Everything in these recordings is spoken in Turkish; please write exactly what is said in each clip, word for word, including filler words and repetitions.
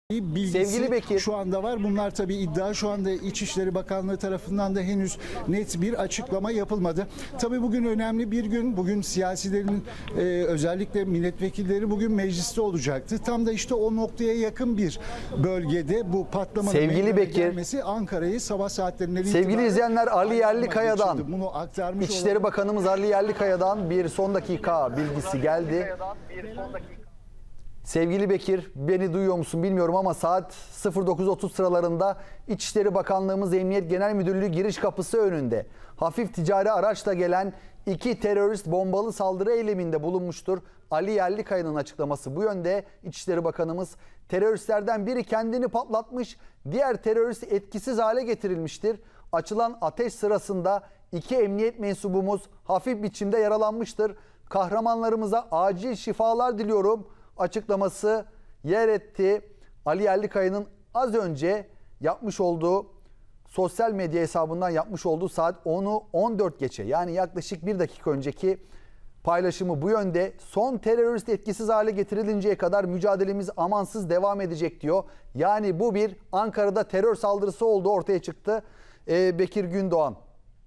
bilgisi Sevgili Bekir, şu anda var. Bunlar tabii iddia. Şu anda İçişleri Bakanlığı tarafından da henüz net bir açıklama yapılmadı. Tabii bugün önemli bir gün. Bugün siyasilerin e, özellikle milletvekilleri bugün mecliste olacaktı. Tam da işte o noktaya yakın bir bölgede bu patlamanın sevgili Bekir, gelmesi Ankara'yı sabah saatlerinde sevgili izleyenler, Ali Yerlikaya'dan, bunu aktarmış İçişleri olan... Bakanımız Ali Yerlikaya'dan bir son dakika bilgisi geldi. Sevgili Bekir, beni duyuyor musun bilmiyorum ama saat sıfır dokuz otuz sıralarında İçişleri Bakanlığımız Emniyet Genel Müdürlüğü giriş kapısı önünde hafif ticari araçla gelen iki terörist bombalı saldırı eyleminde bulunmuştur. Ali Yerlikaya'nın açıklaması bu yönde. İçişleri Bakanımız, teröristlerden biri kendini patlatmış, diğer terörist etkisiz hale getirilmiştir. Açılan ateş sırasında iki emniyet mensubumuz hafif biçimde yaralanmıştır. Kahramanlarımıza acil şifalar diliyorum açıklaması yer etti. Ali Yerlikaya'nın az önce yapmış olduğu, sosyal medya hesabından yapmış olduğu saat onu on dört geçe, yani yaklaşık bir dakika önceki paylaşımı bu yönde. Son terörist etkisiz hale getirilinceye kadar mücadelemiz amansız devam edecek diyor. Yani bu bir Ankara'da terör saldırısı olduğu ortaya çıktı. Ee, Bekir Gündoğan.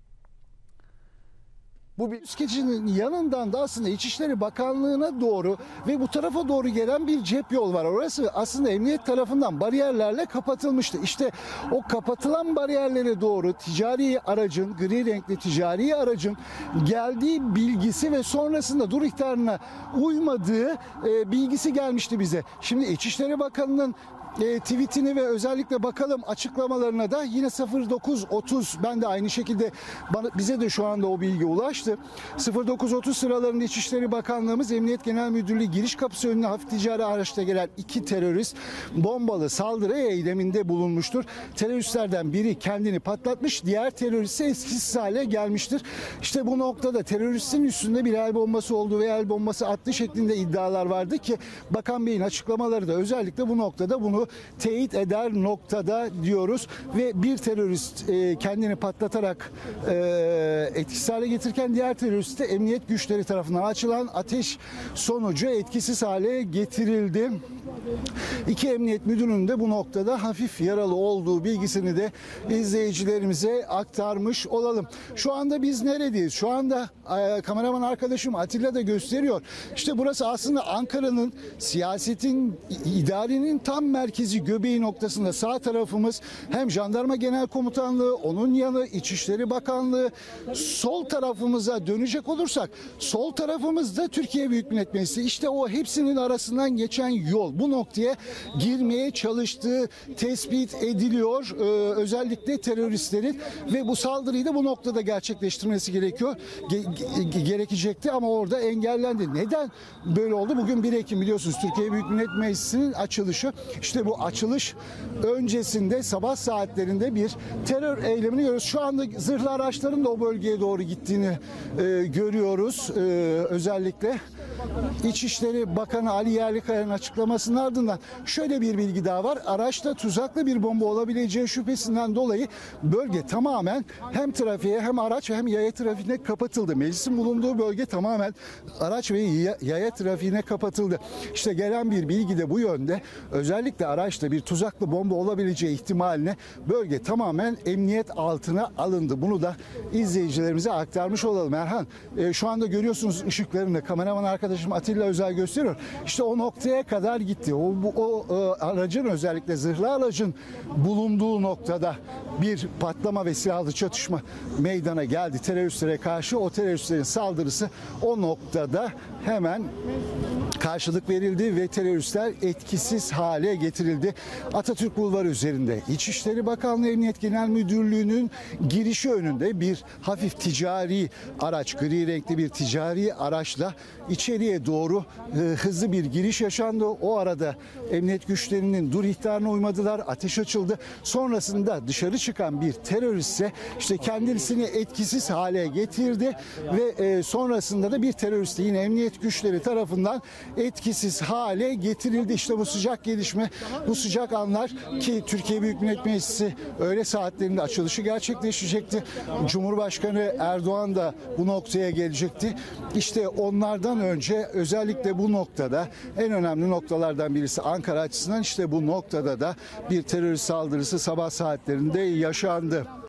Bu bir üst geçidin yanından da aslında İçişleri Bakanlığı'na doğru ve bu tarafa doğru gelen bir cep yol var. Orası aslında emniyet tarafından bariyerlerle kapatılmıştı. İşte o kapatılan bariyerlere doğru ticari aracın, gri renkli ticari aracın geldiği bilgisi ve sonrasında dur ihtarına uymadığı e, bilgisi gelmişti bize. Şimdi İçişleri Bakanı'nın E, tweetini ve özellikle bakalım açıklamalarına da yine sıfır dokuz otuz, ben de aynı şekilde bana, bize de şu anda o bilgi ulaştı. sıfır dokuz otuz sıralarında İçişleri Bakanlığımız Emniyet Genel Müdürlüğü giriş kapısı önüne hafif ticari araçta gelen iki terörist bombalı saldırı eyleminde bulunmuştur. Teröristlerden biri kendini patlatmış, diğer terörist ise etkisiz hale gelmiştir. İşte bu noktada teröristin üstünde bir el bombası olduğu ve el bombası attı şeklinde iddialar vardı ki Bakan Bey'in açıklamaları da özellikle bu noktada bunu teyit eder noktada diyoruz. Ve bir terörist e, kendini patlatarak e, etkisiz hale getirirken diğer terörist de emniyet güçleri tarafından açılan ateş sonucu etkisiz hale getirildi. İki emniyet müdürünün de bu noktada hafif yaralı olduğu bilgisini de izleyicilerimize aktarmış olalım. Şu anda biz neredeyiz? Şu anda e, kameraman arkadaşım Atilla da gösteriyor. İşte burası aslında Ankara'nın, siyasetin, idarenin tam merkezi, göbeği noktasında. Sağ tarafımız hem Jandarma Genel Komutanlığı, onun yanı İçişleri Bakanlığı. Sol tarafımıza dönecek olursak sol tarafımızda Türkiye Büyük Millet Meclisi. İşte o hepsinin arasından geçen yol. Bu noktaya girmeye çalıştığı tespit ediliyor. Ee, özellikle teröristlerin ve bu saldırıyı da bu noktada gerçekleştirmesi gerekiyor. Ge ge gerekecekti ama orada engellendi. Neden böyle oldu? Bugün bir Ekim biliyorsunuz, Türkiye Büyük Millet Meclisi'nin açılışı. İşte bu açılış öncesinde sabah saatlerinde bir terör eylemini görüyoruz. Şu anda zırhlı araçların da o bölgeye doğru gittiğini e, görüyoruz. E, özellikle İçişleri Bakanı Ali Yerlikaya'nın açıklamasının ardından şöyle bir bilgi daha var. Araçta tuzaklı bir bomba olabileceği şüphesinden dolayı bölge tamamen hem trafiğe hem araç hem yaya trafiğine kapatıldı. Meclisin bulunduğu bölge tamamen araç ve yaya trafiğine kapatıldı. İşte gelen bir bilgi de bu yönde. Özellikle araçta bir tuzaklı bomba olabileceği ihtimaline bölge tamamen emniyet altına alındı. Bunu da izleyicilerimize aktarmış olalım. Erhan, e, şu anda görüyorsunuz ışıklarını, kameraman arkadaşım Atilla Özel gösteriyor. İşte o noktaya kadar gitti. O, bu, o e, aracın, özellikle zırhlı aracın bulunduğu noktada bir patlama ve silahlı çatışma meydana geldi teröristlere karşı. O teröristlerin saldırısı o noktada hemen karşılık verildi ve teröristler etkisiz hale getirildi. Atatürk Bulvarı üzerinde İçişleri Bakanlığı Emniyet Genel Müdürlüğü'nün girişi önünde bir hafif ticari araç, gri renkli bir ticari araçla içeriye doğru e, hızlı bir giriş yaşandı. O arada emniyet güçlerinin dur ihtarına uymadılar. Ateş açıldı. Sonrasında dışarı çıkan bir terörist ise işte kendisini etkisiz hale getirdi ve e, sonrasında da bir terörist yine emniyet güçleri tarafından etkisiz hale getirildi. İşte bu sıcak gelişme, bu sıcak anlar ki Türkiye Büyük Millet Meclisi öğle saatlerinde açılışı gerçekleşecekti. Cumhurbaşkanı Erdoğan da bu noktaya gelecekti. İşte onlardan önce önce özellikle bu noktada en önemli noktalardan birisi Ankara açısından işte bu noktada da bir terörist saldırısı sabah saatlerinde yaşandı.